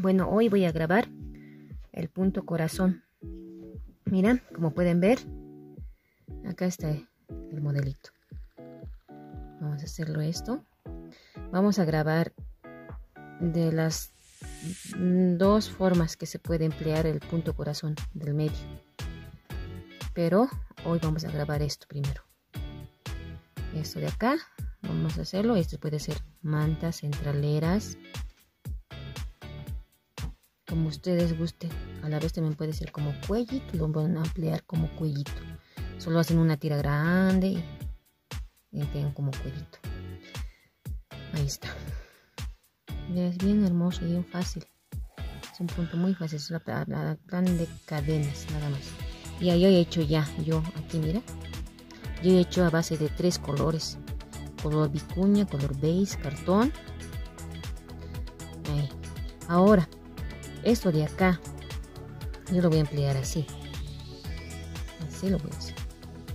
Bueno, hoy voy a grabar el punto corazón. Mira, como pueden ver, acá está el modelito. Vamos a hacerlo esto. Vamos a grabar de las dos formas que se puede emplear el punto corazón del medio. Pero hoy vamos a grabar esto primero. Esto de acá, vamos a hacerlo. Esto puede ser mantas, centraleras, como ustedes gusten. A la vez también puede ser como cuellito, lo van a ampliar como cuellito. Solo hacen una tira grande y tienen como cuellito. Ahí está. Ya es bien hermoso y bien fácil. Es un punto muy fácil, es la plan de cadenas nada más. Y yo he hecho aquí mira. Yo he hecho a base de 3 colores. Color vicuña, color beige, cartón. Ahí. Ahora, esto de acá, yo lo voy a emplear así. Así lo voy a hacer.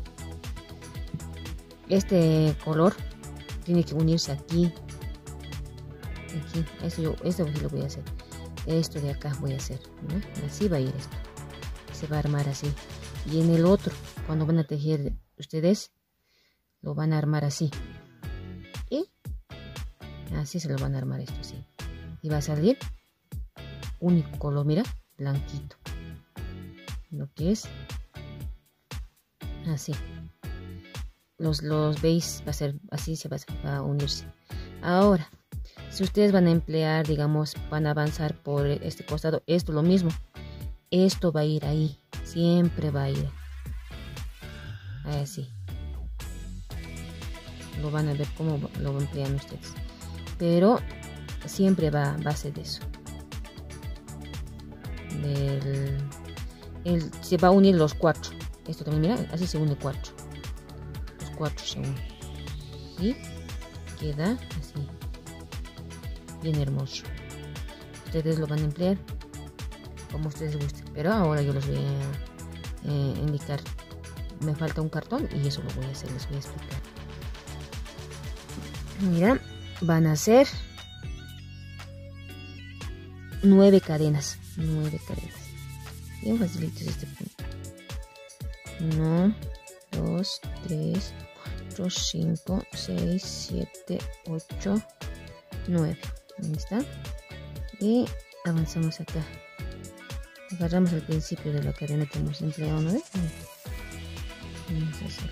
Este color tiene que unirse aquí. Aquí. Esto lo voy a hacer. Esto de acá voy a hacer, ¿no? Así va a ir esto. Se va a armar así. Y en el otro, cuando van a tejer ustedes, lo van a armar así. Y así se lo van a armar esto así. Y va a salir único color, mira, blanquito. Lo que es así. Los beige va a ser así, se va a unirse. Ahora, si ustedes van a emplear, digamos, van a avanzar por este costado, esto lo mismo. Esto va a ir ahí, siempre va a ir así. Lo van a ver cómo lo emplean ustedes. Pero siempre va a ser de eso. Se va a unir los 4. Esto también, mira, así se une 4. Los 4 se unen. Y queda así. Bien hermoso. Ustedes lo van a emplear como ustedes gusten. Pero ahora yo les voy a indicar. Me falta un cartón y eso lo voy a hacer. Les voy a explicar. Mira, van a hacer 9 cadenas. 9 cadenas. Bien facilito este punto. 1, 2, 3, 4, 5, 6, 7, 8, 9. Ahí está. Y avanzamos acá. Agarramos al principio de la cadena que hemos empleado, ¿no? Vamos a hacer.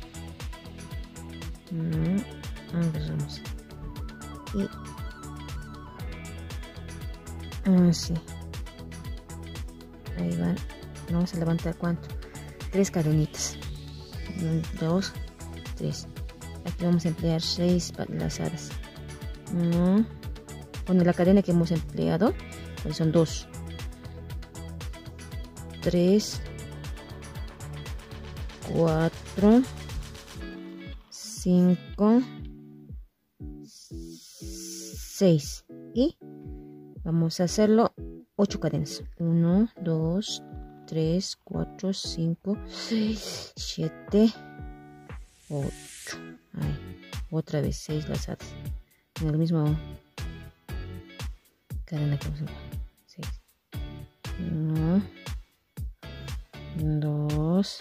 Agarramos. Y así. Ahí van. Vamos a levantar ¿cuánto? 3 cadenitas. 1, 2, 3. Aquí vamos a emplear 6 lazadas. 1. Con la cadena que hemos empleado, pues son 2, 3, 4, 5, 6. Y vamos a hacerlo 8 cadenas. 1, 2, 3, 4, 5, 6, 7, 8. Ahí. Otra vez 6 lazadas. En el mismo cadena que vamos a hacer. 6. 1, 2,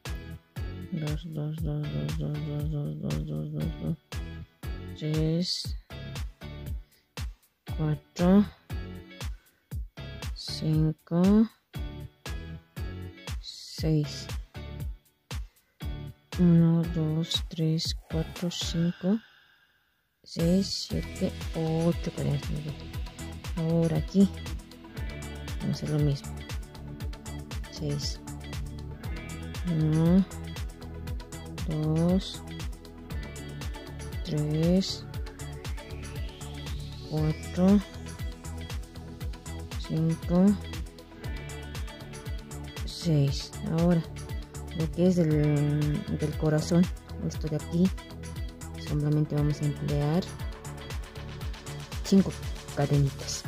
3, 4, 5, 6. 1, 2, 3, 4, 5, 6, 7, 8 cadenas. Ahora aquí vamos a hacer lo mismo. 6. 1, 2, 3, 4, 5, 6. Ahora lo que es del corazón, esto de aquí, solamente vamos a emplear 5 cadenitas.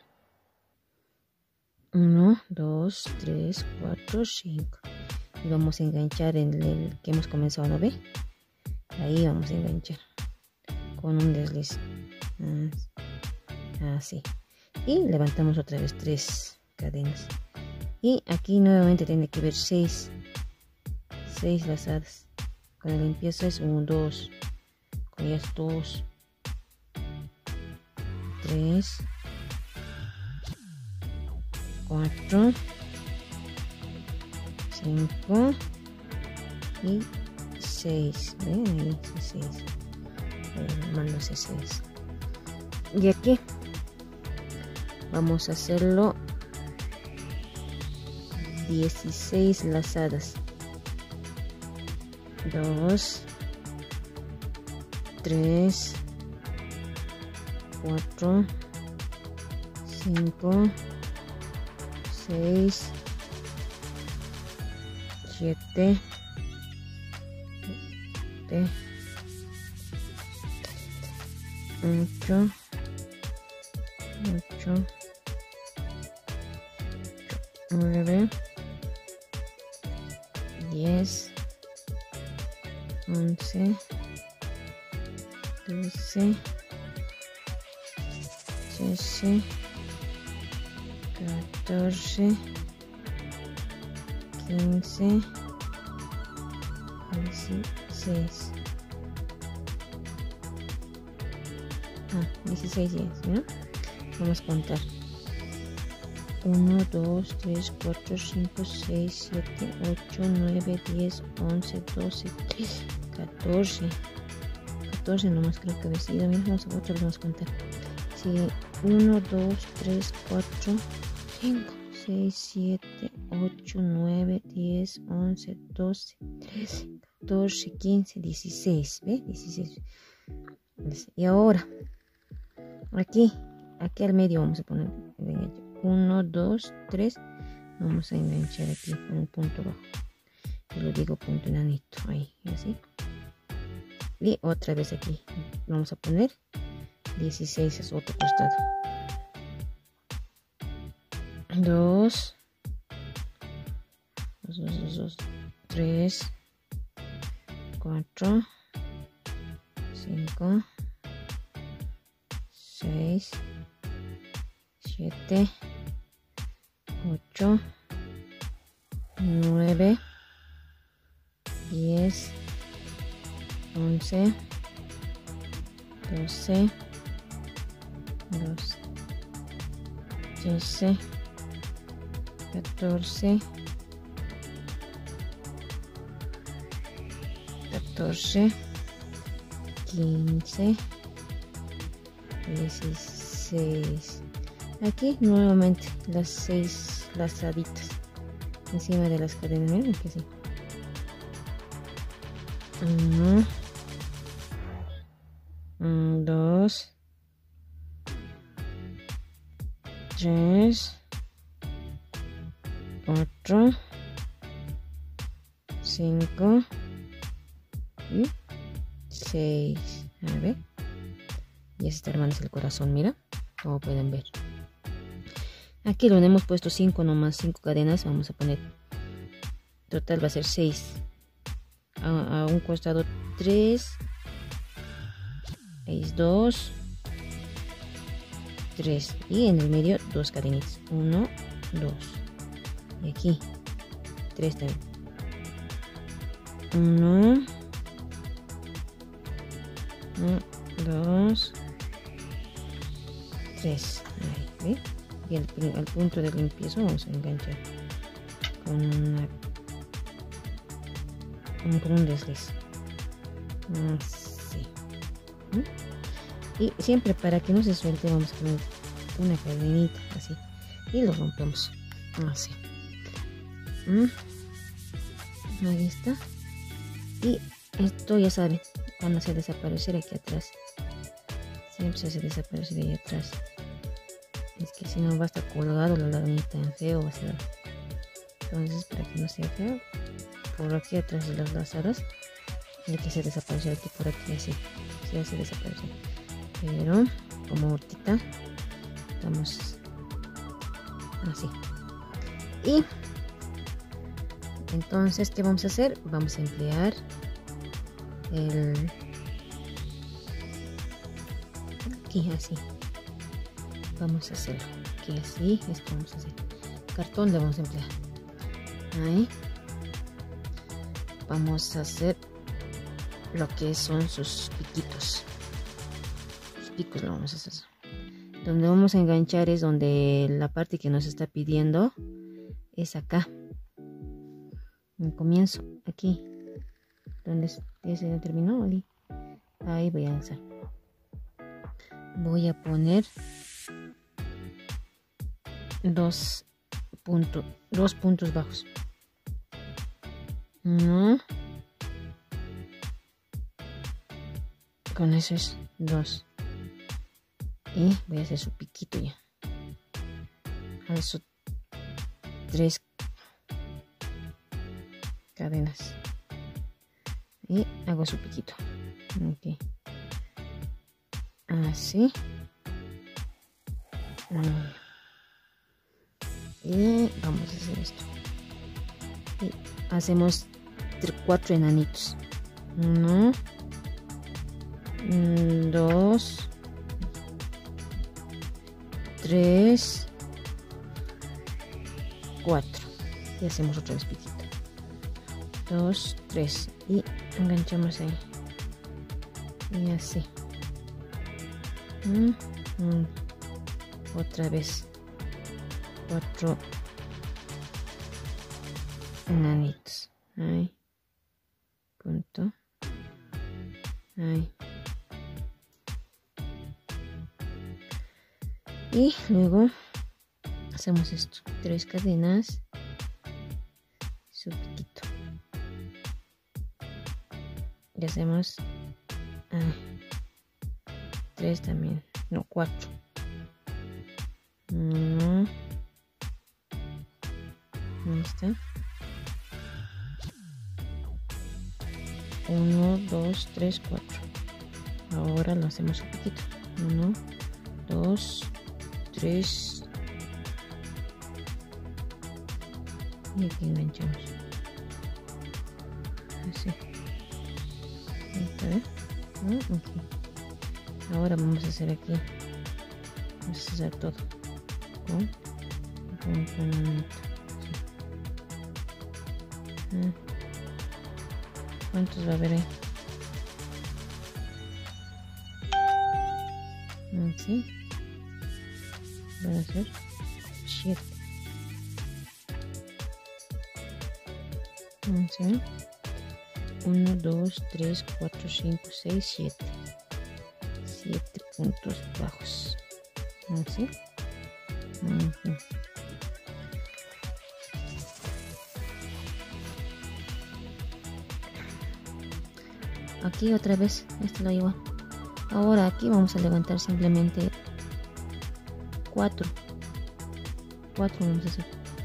1, 2, 3, 4, 5. Y vamos a enganchar en el que hemos comenzado, ¿no ve? Ahí vamos a enganchar con un desliz. Así. y levantamos otra vez 3 cadenas, y aquí nuevamente tiene que ver 6 lazadas. Cuando limpieza es 1, 2, con ellas 2, 3, 4, 5 y 6. ¿Ven? Ahí 6. Mando 6. Y aquí vamos a hacerlo 16 lazadas. 2, 3, 4, 5, 6, 7, 8, 9, 10, 11, 12, 13, 14, 15, 16. 16 días, ¿no? Vamos a contar. 1, 2, 3, 4, 5, 6, 7, 8, 9, 10, 11, 12, 13, 14. 14 nomás creo que había sido. Mira, vamos a contar. Sí, 1, 2, 3, 4, 5, 6, 7, 8, 9, 10, 11, 12, 13, 14, 15, 16. ¿Ve? 16. Y ahora, aquí al medio vamos a poner el enganche. 1, 2, 3. Vamos a enganchar aquí con un punto bajo. Yo lo digo punto enanito. Ahí, así. Y otra vez aquí. Vamos a poner 16 es otro costado. 2, 3, 4, 5, 6, 7, 8, 9, 10, 11, 12, 13, 14, 15, 16. Aquí nuevamente las 6 lazaditas encima de las cadenas. Miren que sí. 1, 2, 3, 4, 5 y 6. A ver. Ya se está armando el corazón, mira. Como pueden ver. Aquí donde hemos puesto 5 nomás, 5 cadenas, vamos a poner. Total va a ser 6. A un costado 3. 6, 2, 3. Y en el medio 2 cadenitas. 1, 2. Y aquí 3 también. 1, 2, 3. Ahí, ¿ve? Y al punto del empiezo vamos a enganchar con un desliz. Así. Y siempre para que no se suelte vamos a poner una cadenita así y lo rompemos así. Ahí está. Y esto ya saben, van a hacer desaparecer aquí atrás. Siempre se hace desaparecer ahí atrás. Es que si no va a estar colgado la lagunita en feo, va a ser. Entonces, para que no sea feo, por aquí atrás de las lazadas hay que hacer desaparecer aquí por aquí, así se hace desaparecer. Pero como ahorita estamos así. Y entonces, ¿qué vamos a hacer? Vamos a emplear aquí así. vamos a hacerlo. Que así, esto vamos a hacer. Cartón le vamos a emplear. Ahí. Vamos a hacer lo que son sus piquitos. Sus picos lo vamos a hacer. Donde vamos a enganchar es donde la parte que nos está pidiendo es acá. En el comienzo, aquí. Donde ya se terminó. Ahí voy a lanzar. Voy a poner dos puntos bajos. Uno. Con eso es 2. Y voy a hacer su piquito ya. Alzo 3 cadenas. Y hago su piquito. Ok. Así. Y vamos a hacer esto. Y hacemos 4 enanitos. 1, 2, 3, 4. Y hacemos otra vez piquito. 2, 3. Y enganchamos ahí. Y así. Otra vez. 4 enanitos. Ahí. Punto. Ahí. Y luego hacemos esto. 3 cadenas. Su piquito. Y hacemos 3 también. No, 4. 1. Ahí está. 1, 2, 3, 4. Ahora lo hacemos un poquito. 1, 2, 3. Y aquí enganchamos. Así. Ahí está, ¿eh? Okay. Ahora vamos a hacer aquí. Vamos a hacer todo. Con enanito. ¿Cuántos va a haber ahí? Así. Van a ser 7. Vamos a ver. 1, 2, 3, 4, 5, 6, 7. 7 puntos bajos. Así. Aquí otra vez, esto lo igual. Ahora aquí vamos a levantar simplemente 4 vamos a hacer.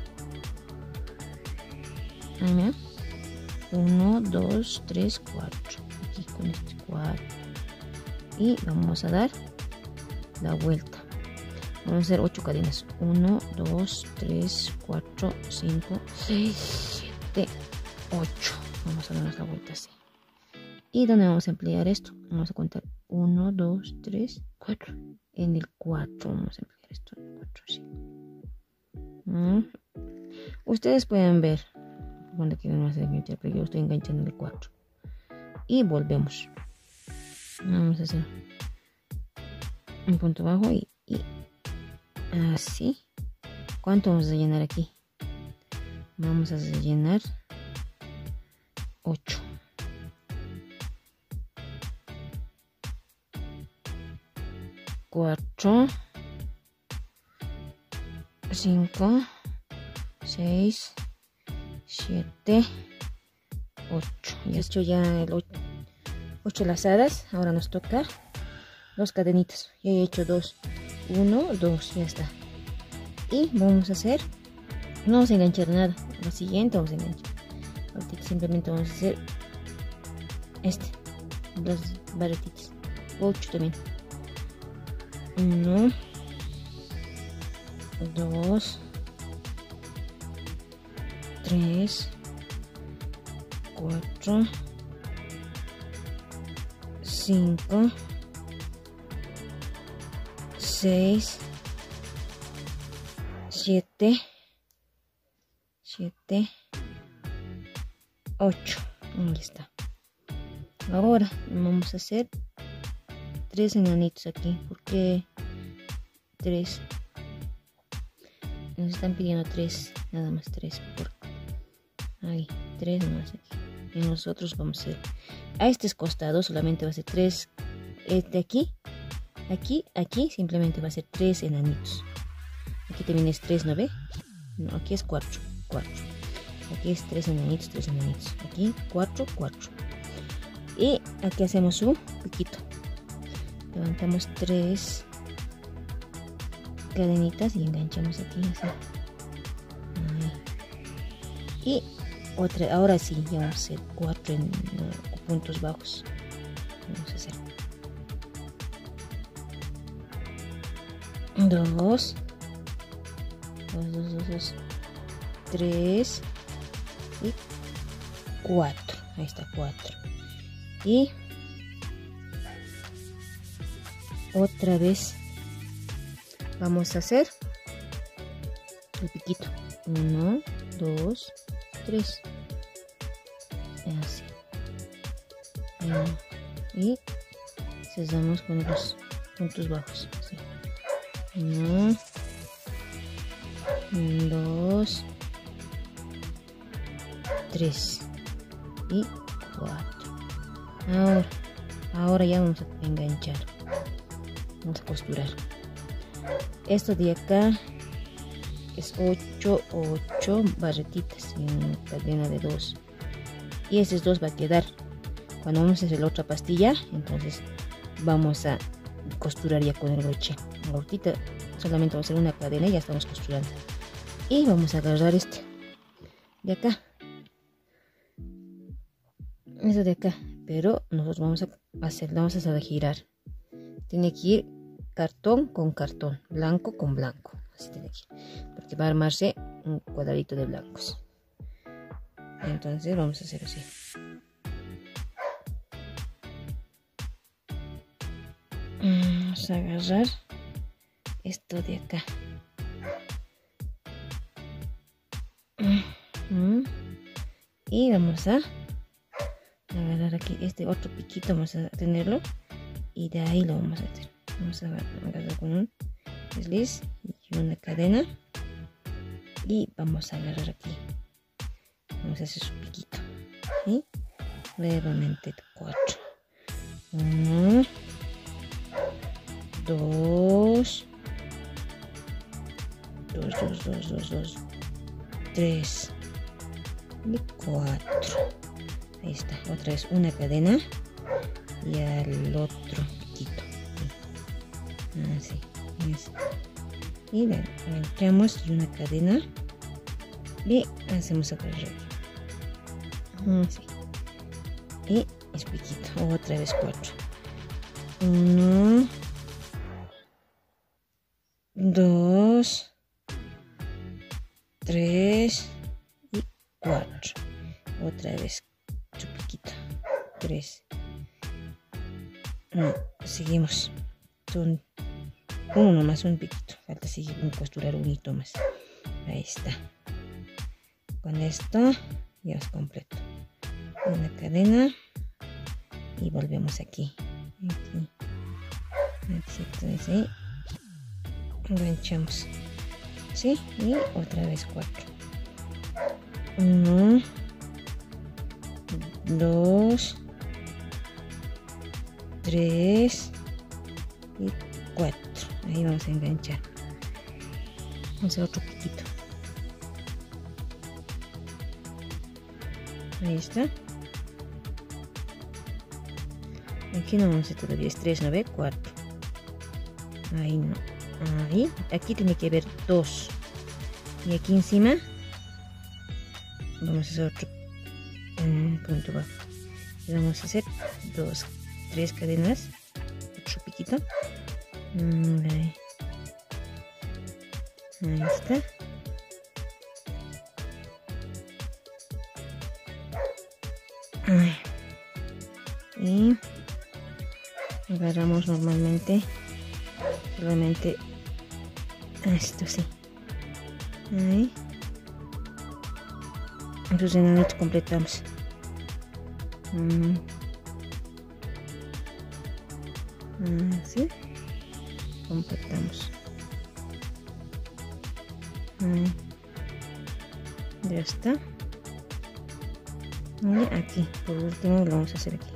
Ahí me 1, 2, 3, 4. Aquí con este 4. Y vamos a dar la vuelta. Vamos a hacer 8 cadenas. 1, 2, 3, 4, 5, 6, 7, 8. Vamos a darnos la vuelta así. ¿Y dónde vamos a emplear esto? Vamos a contar 1, 2, 3, 4. En el 4 vamos a emplear esto. En el 4, sí. Ustedes pueden ver cuando quieren hacer enganchar, pero yo estoy enganchando en el 4. Y volvemos. Vamos a hacer un punto bajo y así. ¿Cuánto vamos a llenar aquí? Vamos a llenar 8. 4, 5, 6, 7, 8. Ya he hecho ya el 8 lazadas. Ahora nos toca 2 cadenitas. Ya he hecho 2. 1, 2, ya está. Y vamos a hacer, no vamos a enganchar nada. Lo siguiente vamos a enganchar. Ahorita simplemente vamos a hacer dos barretitas. 8 también. 1, 2, 3, 4, 5, 6, 7, 7, 8. Ahí está. Ahora vamos a hacer 3 enanitos aquí. ¿Por qué 3? Nos están pidiendo 3, nada más 3. Ahí, 3 más aquí. Y nosotros vamos a hacer a estos costados solamente va a ser 3. De aquí, aquí simplemente va a ser 3 enanitos. Aquí también es 3, ¿no ve? No, aquí es 4. Aquí es 3 enanitos, 3 enanitos. Aquí 4, 4. Y aquí hacemos un piquito. Levantamos 3 cadenitas y enganchamos aquí así. Ahí. Y otra, ahora sí, ya vamos a hacer 4 puntos bajos. Vamos a hacer 2, 3 y 4. Ahí está, 4. Y otra vez vamos a hacer el piquito. 1, 2, 3. Así. Y cerramos con los puntos bajos. Así. 1, 2, 3 y 4. Ahora ya vamos a enganchar. Vamos a costurar. Esto de acá es 8 barretitas en cadena de 2. Y esos 2 va a quedar. Cuando vamos a hacer la otra pastilla, entonces vamos a costurar ya con el broche. Ahorita solamente vamos a hacer una cadena y ya estamos costurando. Y vamos a agarrar este de acá. Eso de acá. Pero nosotros vamos a girar. Tiene que ir cartón con cartón, blanco con blanco. Así tiene que ir. Porque va a armarse un cuadradito de blancos. Entonces vamos a hacer así. Vamos a agarrar esto de acá. Y vamos a agarrar aquí este otro piquito, vamos a tenerlo y de ahí lo vamos a hacer. Vamos a agarrar con un desliz y una cadena y vamos a agarrar aquí. Vamos a hacer su piquito y nuevamente 4. 1, 2, 3 y 4. Ahí está, otra vez una cadena y al otro piquito. Así, así. Y le enganchamos y una cadena y hacemos agarrar. Así. Y es piquito, otra vez 4. 1, 2, 3 y 4. Otra vez su piquito. 3. Seguimos. Son uno más, un piquito. Falta seguir costurar un hito más. Ahí está. Con esto ya es completo. Una cadena y volvemos aquí. Así. Enganchamos. ¿Sí? Y otra vez 4. 1, 2, 3 y 4. Ahí vamos a enganchar. Vamos a hacer otro piquito. Ahí está. Aquí no vamos a hacer todavía, es 3, ¿no ve? 4. Ahí no. Ahí. Aquí tiene que haber 2. Y aquí encima vamos a hacer otro punto bajo. Y vamos a hacer 3 cadenas. Otro piquito. Ahí. Ahí está. Y agarramos normalmente solamente esto, sí, Ahí. Entonces en la noche completamos. Así. Completamos. Ahí. Ya está. Y aquí, por último, lo vamos a hacer aquí.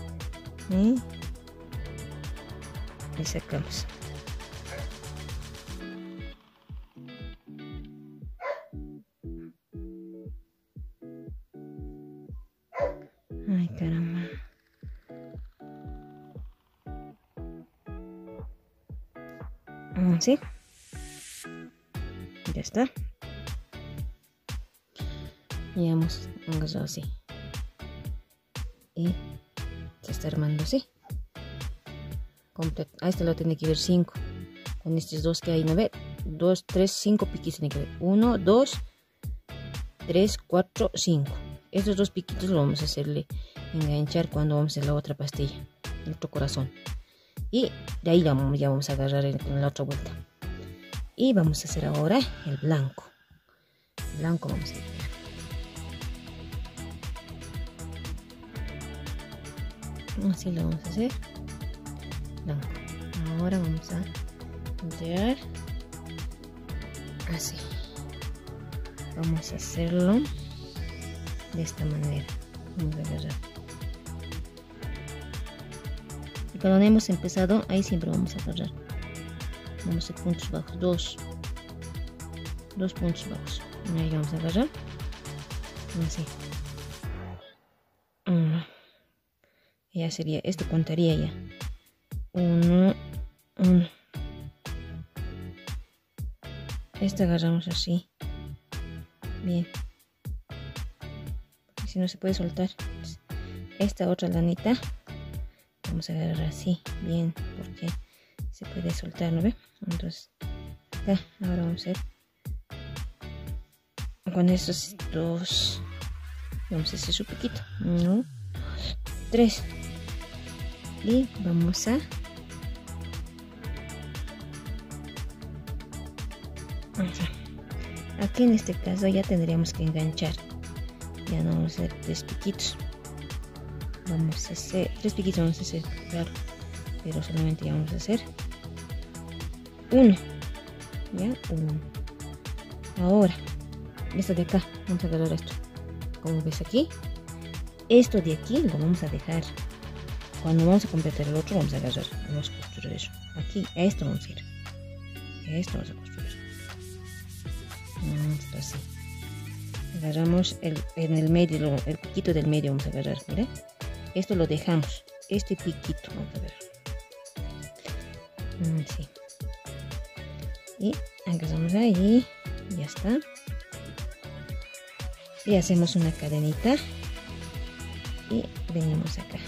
Y sacamos. Ay, caramba. ¿Sí? Ya está. Y hemos agarrado así. Y se está armando así. Completo. A este lo tiene que ver 5. Con estos dos que hay, ¿no ve? 2, 3, 5 piquitos tiene que ver. 1, 2, 3, 4, 5. Estos dos piquitos lo vamos a hacerle enganchar cuando vamos a hacer la otra pastilla, el otro corazón. Y de ahí ya vamos a agarrar con la otra vuelta. Y vamos a hacer ahora el blanco. El blanco vamos a ir. Así lo vamos a hacer. Blanco. Ahora vamos a voltear. Así. Vamos a hacerlo de esta manera. Vamos a agarrar. Y cuando hemos empezado, ahí siempre vamos a agarrar. Vamos a hacer puntos bajos. Dos puntos bajos. Y ahí vamos a agarrar. Así. Ya sería, esto contaría ya. 1, 1. Este agarramos así. Bien. Porque si no se puede soltar. Esta otra lanita vamos a agarrar así. Bien. Porque se puede soltar, ¿no ve? Entonces, acá, ahora vamos a hacer con estos dos. Vamos a hacer su piquito. 1, 3. Y vamos a aquí en este caso ya tendríamos que enganchar. Ya no vamos a hacer 3 piquitos. Vamos a hacer 3 piquitos, vamos a hacer, claro, pero solamente ya vamos a hacer 1. Ya, 1. Ahora, esto de acá, vamos a agarrar esto. Como ves aquí, esto de aquí lo vamos a dejar. Cuando vamos a completar el otro, vamos a agarrar, vamos a construir eso. Aquí, a esto vamos a ir. A esto vamos a construir. Esto así. Agarramos en el medio, el piquito del medio vamos a agarrar, ¿verdad? Esto lo dejamos. Este piquito vamos a agarrar. Así. Y agarramos ahí. Ya está. Y hacemos una cadenita. Y venimos acá.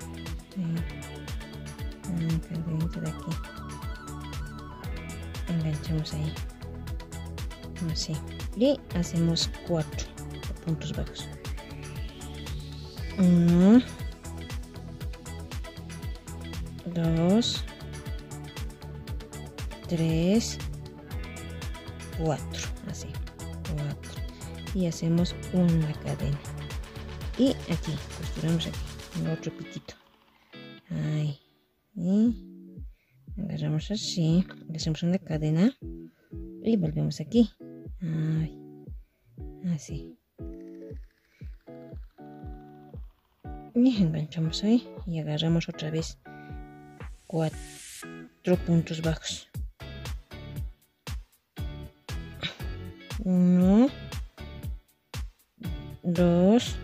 Cadenita de aquí. Enganchamos ahí. Así. Y hacemos 4 puntos bajos. 1, 2, 3, 4. Así. 4. Y hacemos una cadena. Y aquí, costuramos aquí. En otro piquito. Ahí. Y agarramos así. Hacemos una cadena. Y volvemos aquí. Ahí. Así. Y enganchamos ahí. Y agarramos otra vez 4 puntos bajos. 1, 2,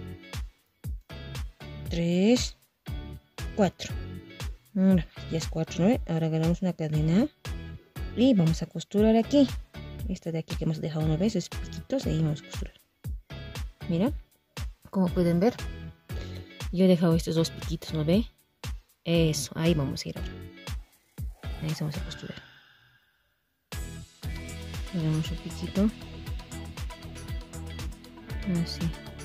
3, 4. Ya es 4, ¿no? Ahora agarramos una cadena y vamos a costurar aquí. Esta de aquí que hemos dejado una vez, es piquitos, ahí vamos a costurar. Mira, como pueden ver, yo he dejado estos 2 piquitos, ¿no ve? Eso, ahí vamos a ir ahora. Ahí vamos a costurar. Agarramos un piquito. Así.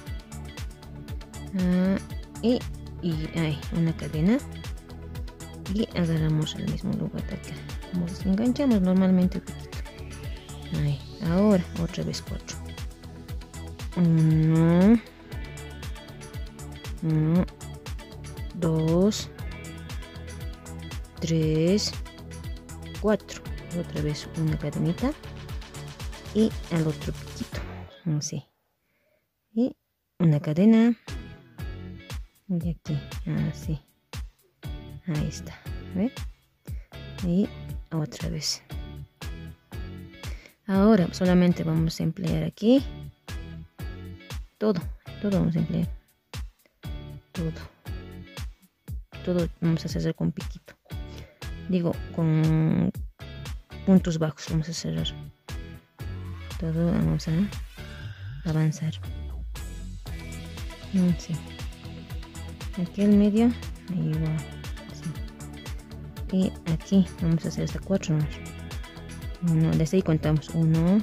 Y ahí, una cadena. Y agarramos el mismo lugar de acá. Como enganchamos normalmente el piquito. Ahí. Ahora otra vez 4. 1, 2, 3, 4. Otra vez una cadenita y al otro piquito, así, y una cadena y aquí, así, ahí está, ¿ve? Y otra vez. Ahora solamente vamos a emplear aquí todo vamos a emplear, todo vamos a hacer con piquito, digo con puntos bajos, vamos a cerrar todo, vamos a avanzar, sí. Aquí al medio igual, sí. Y aquí vamos a hacer hasta 4 más. Desde ahí contamos 1,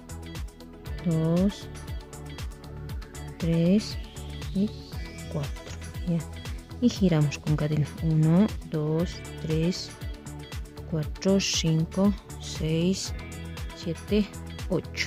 2, 3 y 4, ya. Y giramos con cadena 1, 2, 3, 4, 5, 6, 7, 8.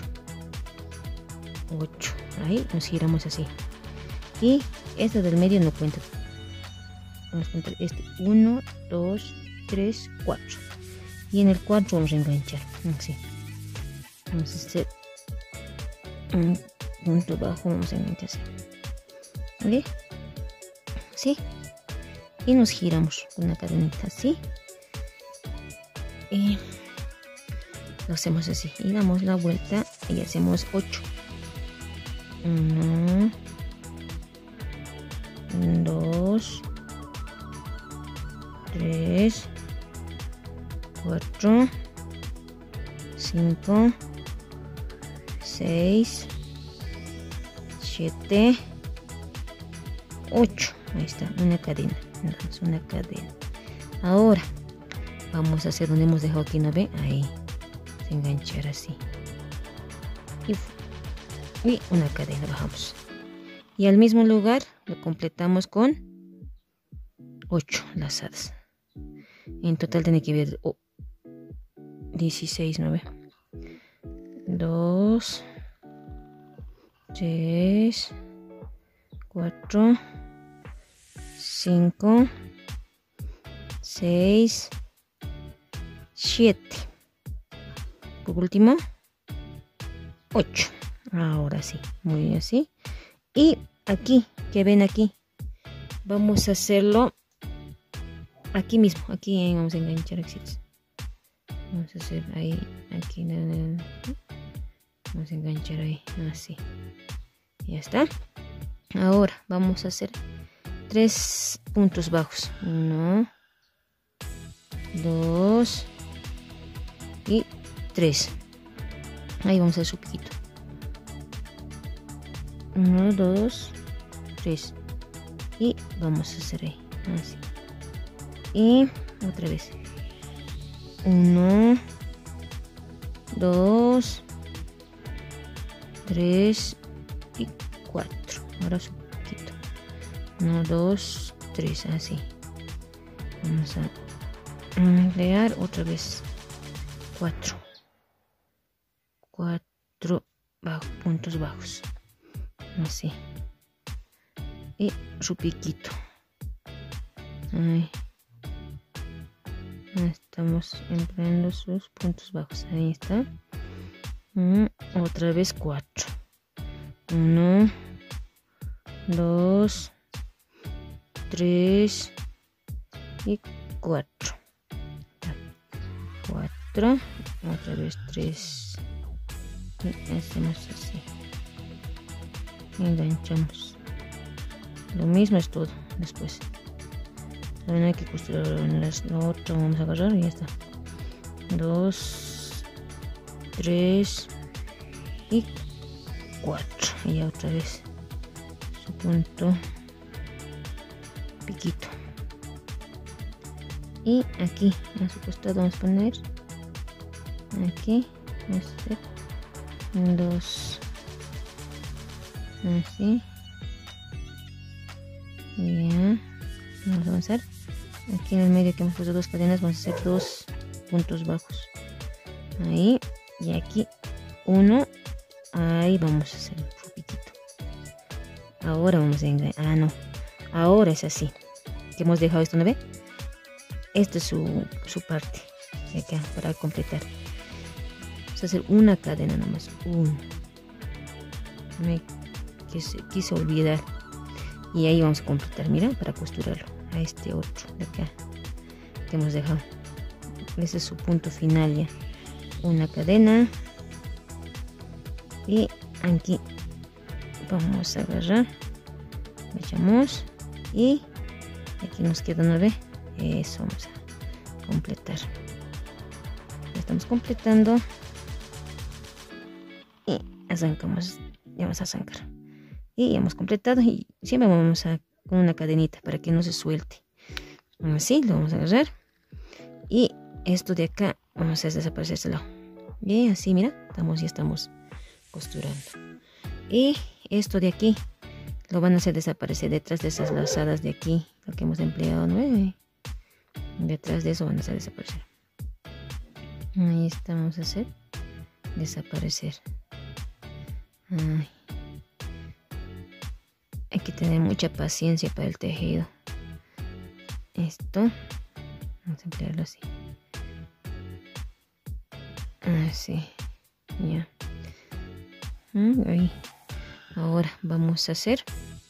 Ahí nos giramos así. Y este del medio no cuenta. Vamos a contar este 1, 2, 3, 4. Y en el 4 vamos a enganchar. Así. Vamos a hacer un punto bajo. Vamos a enganchar así. ¿Vale? Así. Y nos giramos con una cadenita así. Y lo hacemos así. Y damos la vuelta y hacemos 8. 1, 2, 3, 4, 5, 6, 7, 8. Ahí está, una cadena. Damos una cadena. Ahora vamos a hacer donde hemos dejado aquí, ¿no ve? Ahí, se enganchar así. Y una cadena, bajamos. Y al mismo lugar lo completamos con 8 lazadas. En total tiene que haber 16, ¿no ve? 2, 3, 4, 5, 6, 7. Por último, 8. Ahora sí, muy bien así. Y aquí, que ven aquí, vamos a hacerlo aquí mismo. Aquí vamos a enganchar aquí. Vamos a hacer ahí, aquí. Vamos a enganchar ahí, así. Ya está. Ahora vamos a hacer 3 puntos bajos. 1, 2 y 3. Ahí vamos a hacer su piquito. 1, 2, 3. Y vamos a hacer ahí, así. Y otra vez. 1, 2, 3 y 4. Ahora su poquito. 1, 2, 3, así. Vamos a emplear otra vez 4 puntos bajos, así, y su piquito. Ahí estamos empleando sus puntos bajos. Ahí está. Otra vez 4. 1, 2, 3 y 4. 4. Otra vez 3. Y hacemos así. Enganchamos. Lo mismo es todo después. También hay que costurar la otra. Vamos a agarrar y ya está. 2, 3 y 4. Y ya otra vez su punto piquito. Y aquí a su costado vamos a poner aquí 2, así, y ya vamos a avanzar. Aquí en el medio que hemos puesto 2 cadenas, vamos a hacer 2 puntos bajos ahí, y aquí 1. Ahí vamos a hacer un poquitito. Ahora vamos a engañar. Ah, no. Ahora es así. Que hemos dejado esto, ¿no ve? Esta es su parte. Acá, para completar. Vamos a hacer una cadena nomás. Me quise olvidar. Y ahí vamos a completar, mira, para costurarlo a este otro de acá que hemos dejado. Ese es su punto final ya. Una cadena. Y aquí vamos a agarrar, echamos y aquí nos queda 9. Eso vamos a completar. Ya estamos completando y arrancamos. Ya vamos a arrancar y ya hemos completado y siempre vamos a con una cadenita para que no se suelte. Así lo vamos a agarrar y esto de acá vamos a hacer desaparecer este lado. Y así, mira, ya estamos costurando. Y esto de aquí lo van a hacer desaparecer detrás de esas lazadas de aquí, lo que hemos empleado 9. Detrás de eso van a hacer desaparecer. Ahí está, vamos a hacer desaparecer. Ay. Hay que tener mucha paciencia para el tejido. Esto vamos a emplearlo así. Así, ya. Ahí. Ahora vamos a hacer.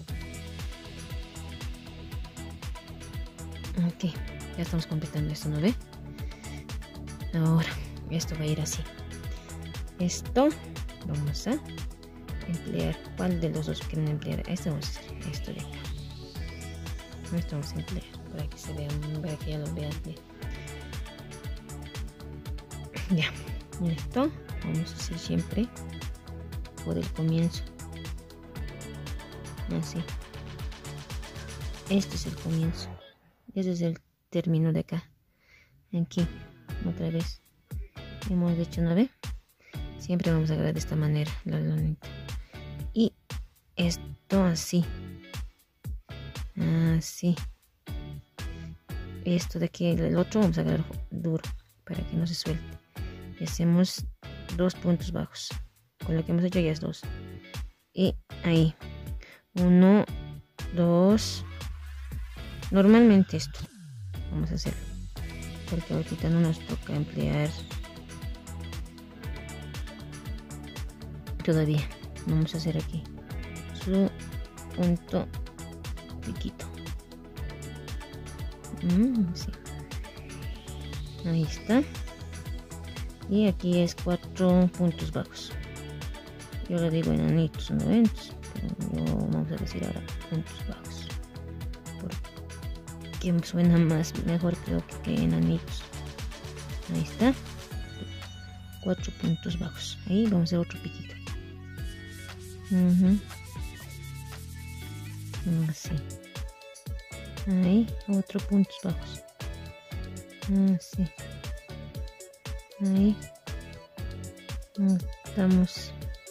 Ok, ya estamos completando esto, ¿no ve? Ahora, esto va a ir así. Esto vamos a emplear. ¿Cuál de los dos quieren emplear? Este vamos a hacer, esto de acá. Esto vamos a emplear para que se vean, para que ya lo vean bien. Ya, esto vamos a hacer siempre por el comienzo. Así. Este es el comienzo. Este es el término de acá. Aquí, otra vez. Hemos hecho 9. Siempre vamos a agarrar de esta manera la lonita. Y esto así. Así. Esto de aquí, el otro vamos a agarrar duro para que no se suelte. Y hacemos 2 puntos bajos. Con lo que hemos hecho ya es 2. Y ahí. 1, 2. Normalmente esto vamos a hacerlo. Porque ahorita no nos toca emplear todavía. Vamos a hacer aquí su punto piquito. Sí. Ahí está. Y aquí es 4 puntos bajos. Yo le digo enanitos, no eventos, pero vamos a decir ahora puntos bajos. Porque suena mejor creo que enanitos. Ahí está. 4 puntos bajos. Ahí vamos a hacer otro piquito. Así. Ahí, otro puntos bajos. Así. Ahí. Estamos.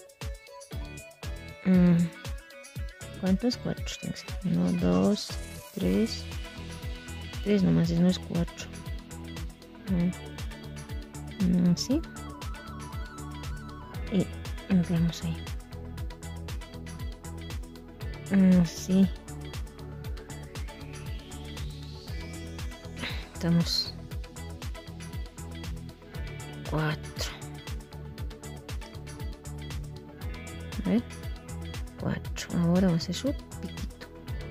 ¿Cuántos? 4. 1, 2, 3. 3 nomás, no es 4. Así. Y empleamos ahí. Así. Estamos 4. A ver. 4. Ahora vamos a hacer su piquito.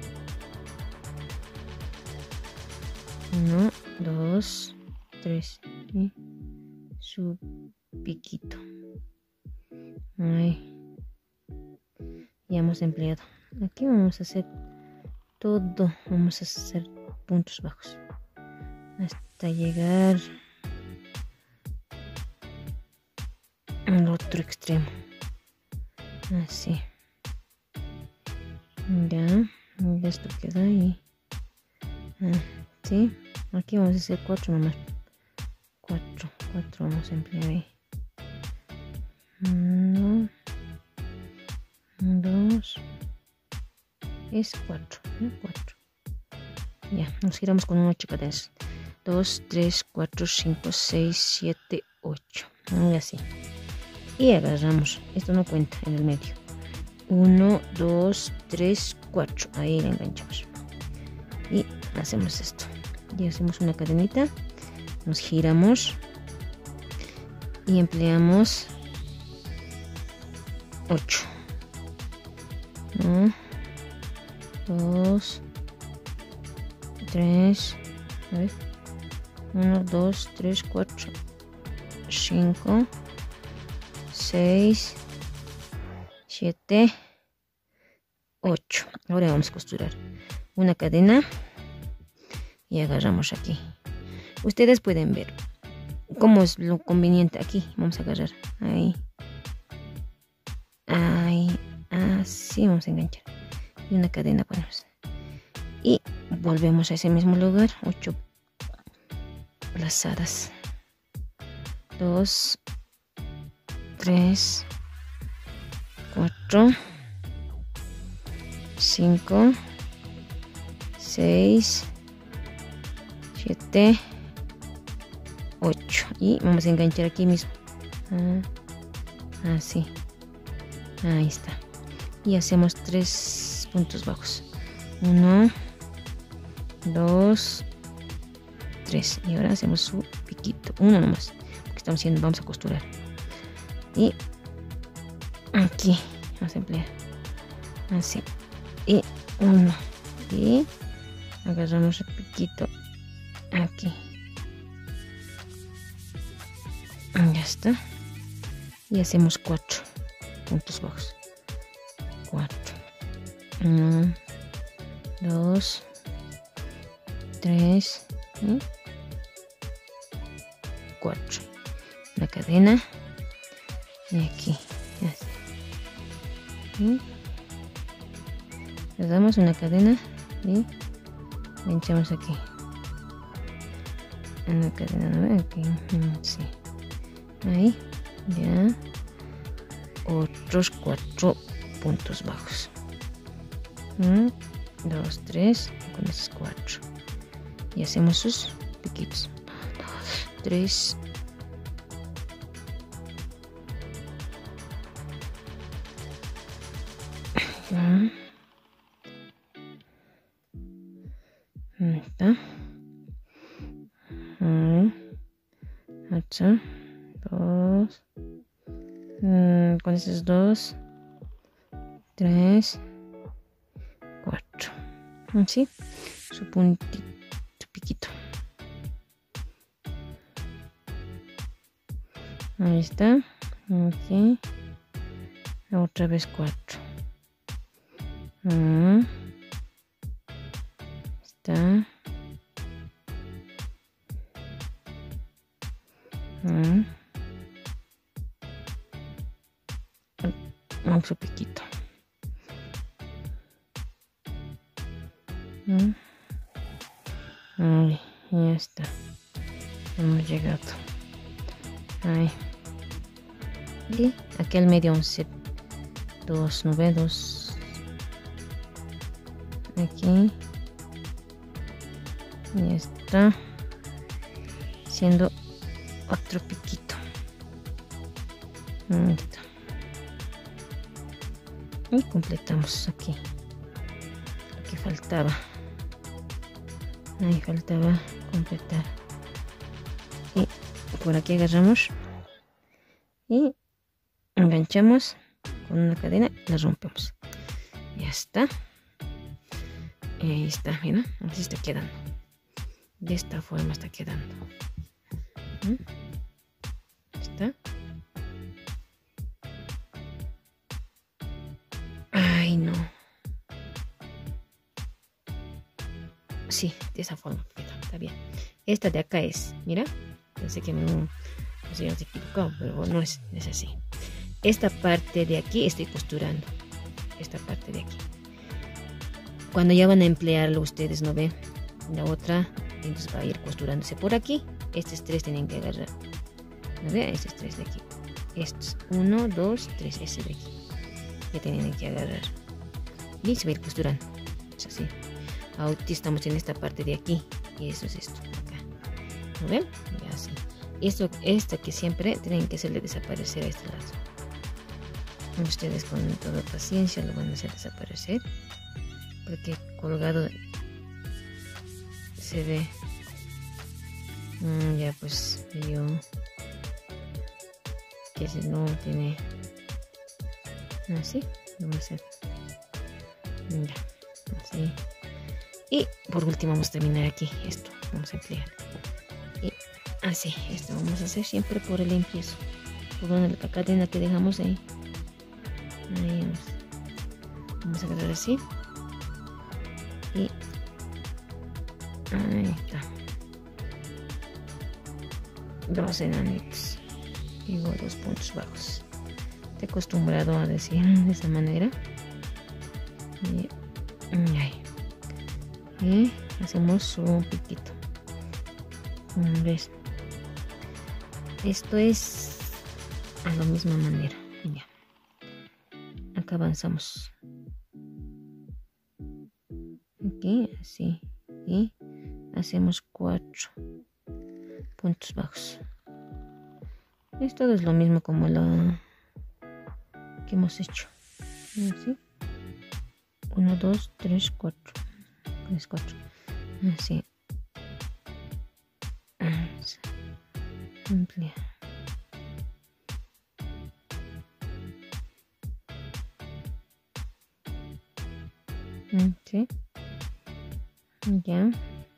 1, 2, 3. Y su piquito. Ahí. Ya hemos empleado. Aquí vamos a hacer todo. Vamos a hacer puntos bajos. Hasta llegar al otro extremo. Así. Ya. Esto queda ahí. Sí. Aquí vamos a hacer 4 nomás. 4 vamos a emplear ahí. 1, 2. Es 4. 4. Ya. Nos giramos con 8 cadenas. 2, 3, 4, 5, 6, 7, 8. Y así. y agarramos, esto no cuenta, en el medio. 1, 2, 3, 4, ahí le enganchamos y hacemos esto y hacemos una cadenita, nos giramos y empleamos 8. 1, 2, 3, a ver, 1, 2, 3, 4, 5, 6, 7, 8. Ahora vamos a costurar una cadena y agarramos aquí. Ustedes pueden ver cómo es lo conveniente. Aquí vamos a agarrar, ahí, ahí, así vamos a enganchar y una cadena ponemos y volvemos a ese mismo lugar. 8 lazadas, 2, 3, 4, 5, 6, 7, 8 y vamos a enganchar aquí mismo, así, ahí está, y hacemos 3 puntos bajos, 1, 2, 3 y ahora hacemos su piquito, uno nomás, porque estamos haciendo, vamos a costurar y aquí vamos a emplear así y 1 y agarramos el piquito aquí, ya está, y hacemos 4 puntos bajos, 4, 1, 2, 3 y 4, la cadena y aquí así. ¿Sí? Le damos una cadena y enganchamos aquí una cadena, ¿no? Aquí, sí, ahí ya otros 4 puntos bajos, 1, 2, 3 con esos 4 y hacemos sus piquitos, 2, 3, está, 8, 2, con esos 2, 3, 4, así, su puntito, su piquito, ahí está, aquí, otra vez 4, está, vamos su piquito, ahí, ya está, hemos llegado, ahí, y aquí al medio 11, 2, 9, 2, aquí, ya está, haciendo otro piquito, ahí está, y completamos aquí lo que faltaba, ahí faltaba completar, y por aquí agarramos y enganchamos con una cadena y la rompemos, ya está, y ahí está, mira, así está quedando, de esta forma está quedando, está, ay no, sí, de esa forma está bien. Esta de acá es, mira, pensé que no se había equivocado, pero no es así. Esta parte de aquí estoy costurando, esta parte de aquí. Cuando ya van a emplearlo ustedes, ¿no ven? La otra, entonces va a ir costurándose por aquí. Estos 3 tienen que agarrar, ¿no ven? Estos 3 de aquí, estos 1, 2, 3, ese de aquí ya tienen que agarrar y se va a ir costurando, es así. Ahora estamos en esta parte de aquí y eso es esto acá, ¿no ven? Ya así. esto que siempre tienen que hacerle desaparecer a este lado. Ustedes con toda paciencia lo van a hacer desaparecer, porque colgado se ve. Ya pues yo que si no tiene así, vamos a hacer ya, así. Y por último vamos a terminar aquí esto, vamos a emplear y así, esto vamos a hacer siempre por el empiezo, por la cadena que dejamos ahí. Ahí vamos a agarrar así y ahí está, 2 enanitos y 2 puntos bajos. Estoy acostumbrado a decir de esa manera y hacemos un piquito. ¿Ves? Esto es a la misma manera. Ya. Acá avanzamos. Aquí, así. Y hacemos 4 puntos bajos. Esto es lo mismo como lo que hemos hecho. Así. 1, 2, 3, 4. 3, 4. Así. Amplía. ¿Sí? Ya.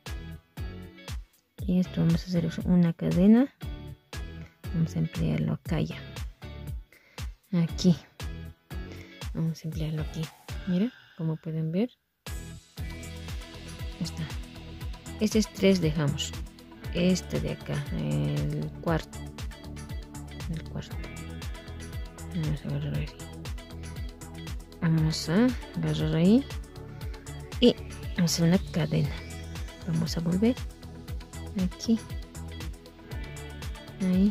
Y esto vamos a hacer una cadena. Vamos a emplearlo acá ya. Aquí. Vamos a emplearlo aquí. Mira, como pueden ver. Está. Este es 3 dejamos. Este de acá, el cuarto. Vamos a agarrar ahí. Vamos a agarrar ahí. Y vamos a hacer una cadena. Vamos a volver. Aquí. Ahí.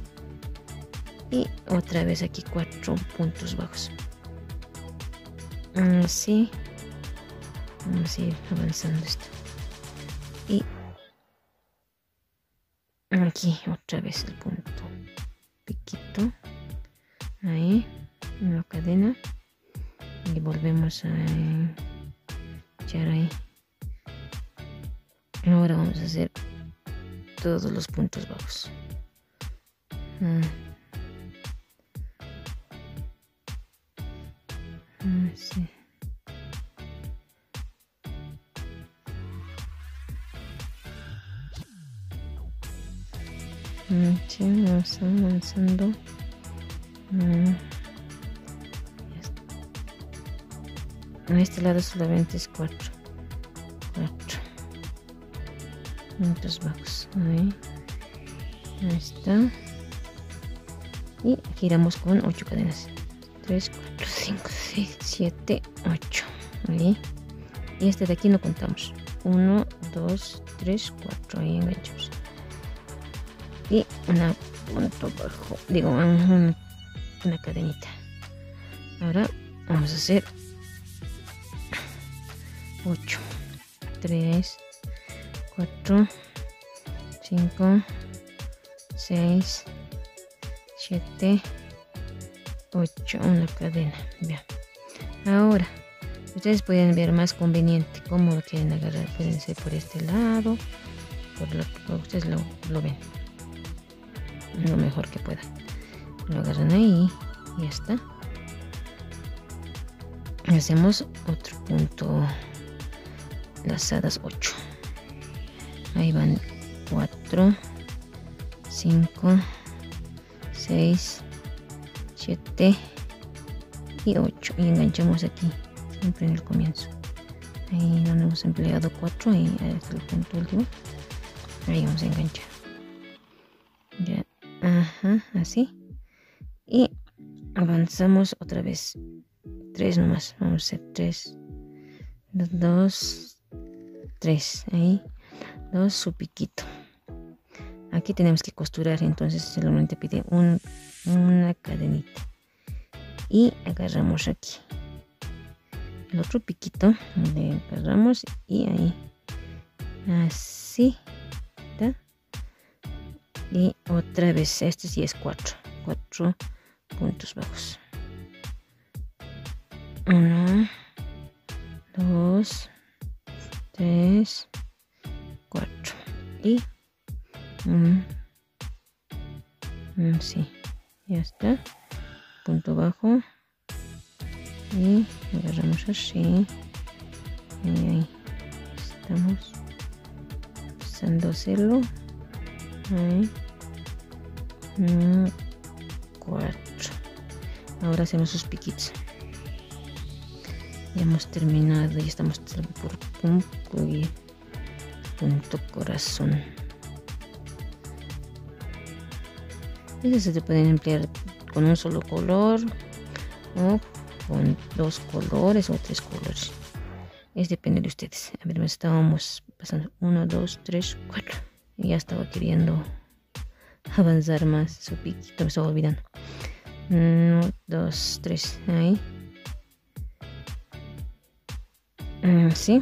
Y otra vez aquí 4 puntos bajos. Así. Vamos a ir avanzando esto. Y aquí otra vez el punto piquito, ahí en la cadena y volvemos a echar ahí. Ahora vamos a hacer todos los puntos bajos. Así. Sí, vamos avanzando. En este lado solamente es 4 puntos bajos. Ahí está. Y giramos con 8 cadenas. 3, 4, 5, 6, 7, 8. Ahí. Y este de aquí no contamos. 1, 2, 3, 4. Ahí enganchamos. Y una punto bajo, digo, una cadenita. Ahora vamos a hacer 8, 3, 4, 5, 6, 7, 8, una cadena. Bien. Ahora ustedes pueden ver más conveniente cómo lo quieren agarrar. Pueden ser por este lado, por el otro, ustedes lo ven lo mejor que puedan. Lo agarran ahí y ya está. Hacemos otro punto, lazadas 8. Ahí van 4, 5, 6, 7 y 8. Y enganchamos aquí, siempre en el comienzo. Ahí donde hemos empleado 4 y es el punto último. Ahí vamos a enganchar. Ya. Así. Y avanzamos otra vez. 3 nomás. Vamos a hacer 3. 2, 3. Ahí. 2, su piquito. Aquí tenemos que costurar. Entonces solamente pide una cadenita. Y agarramos aquí. El otro piquito. Le agarramos y ahí. Así. ¿Está? y otra vez este sí es 4 puntos bajos. 1, 2, 3, 4 y sí, ya está, punto bajo y agarramos así y ahí estamos empezando a hacerlo. Ahí. 4. Ahora hacemos sus piquitos. Ya hemos terminado y estamos por concluir. Punto corazón. Estos se pueden emplear con un solo color o con 2 colores o 3 colores. Es depende de ustedes. A ver, estábamos pasando 1, 2, 3, 4. Y ya estaba queriendo avanzar más. Su piquito me estaba olvidando. 1, 2, 3. Ahí. Sí.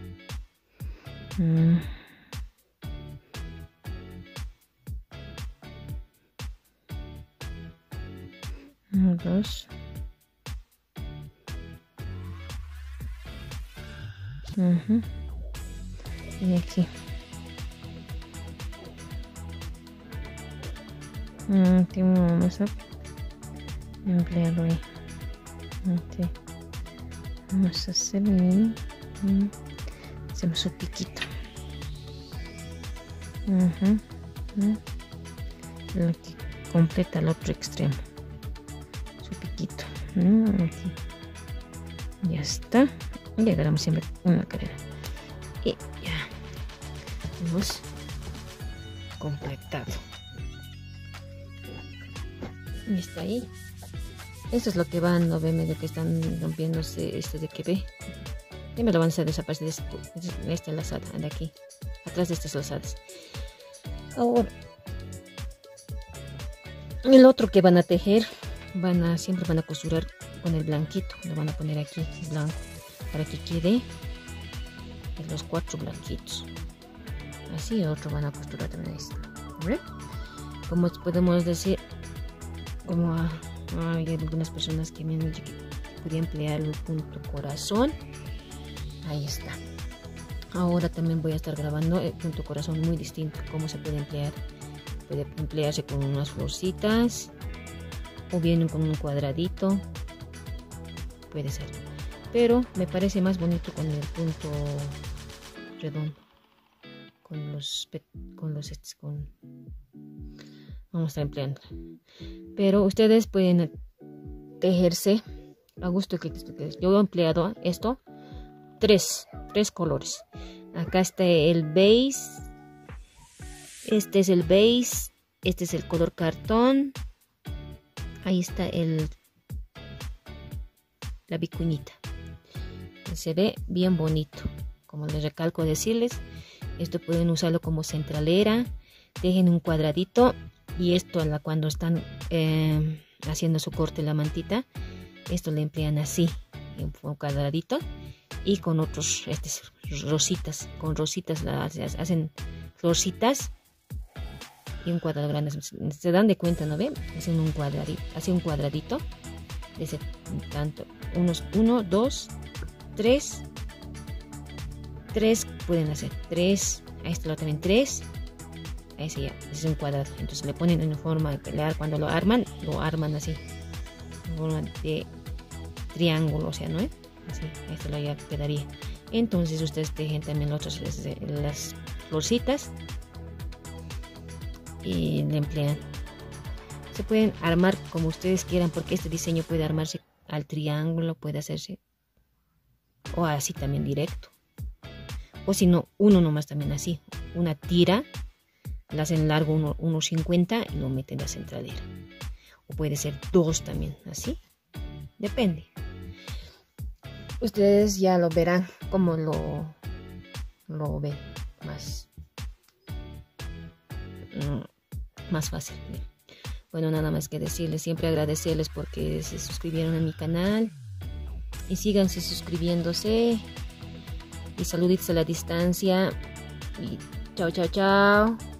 1, 2. Y aquí. Vamos a emplearlo ahí. Okay. Vamos a hacer hacemos su piquito. Lo que completa el otro extremo. Su piquito. Aquí. Ya está. Y le agarramos siempre una cadena. Y ya hemos completado. Y está ahí. Esto es lo que van, no ve medio que están rompiéndose de que ve. Y me lo van a hacer desaparecer de esta lazada de aquí, atrás de estas lazadas. Ahora, el otro que van a tejer, siempre van a costurar con el blanquito. Lo van a poner aquí, blanco, para que quede los 4 blanquitos. Así el otro van a costurar también esto. ¿Ve? Como podemos decir, como hay algunas personas que me han dicho que podía emplear el punto corazón. Ahí está. Ahora también voy a estar grabando el punto corazón muy distinto. Cómo se puede emplear. Puede emplearse con unas florcitas o bien con un cuadradito. Puede ser. Pero me parece más bonito con el punto redondo. Vamos a estar empleando. Pero ustedes pueden tejerse a gusto que yo he empleado esto. 3 colores. Acá está el beige. Este es el beige. Este es el color cartón. Ahí está la vicuñita. Se ve bien bonito. Como les recalco decirles, esto pueden usarlo como centralera. Dejen un cuadradito. Y esto cuando están haciendo su corte la mantita, esto le emplean así, en un cuadradito. Y con otros rositas, con rositas hacen florcitas y un cuadrado grande. Se dan de cuenta, ¿no ven? Hacen un cuadradito de ese tanto, 1, 2, 3 pueden hacer 3. A este lo también 3. A ese ya es un cuadrado. Entonces le ponen en forma de pelear. Cuando lo arman así, en forma de triángulo, o sea, ¿no? Así, esto ya quedaría. Entonces ustedes tejen también las florcitas y le emplean. Se pueden armar como ustedes quieran, porque este diseño puede armarse al triángulo, puede hacerse o así también directo, o si no, uno nomás también así, una tira, la hacen largo 1.50 y lo meten en la centradera, o puede ser 2 también, así, depende. Ustedes ya lo verán como lo ven más fácil. Bueno, nada más que decirles, siempre agradecerles porque se suscribieron a mi canal y síganse suscribiéndose y saluditos a la distancia y chao.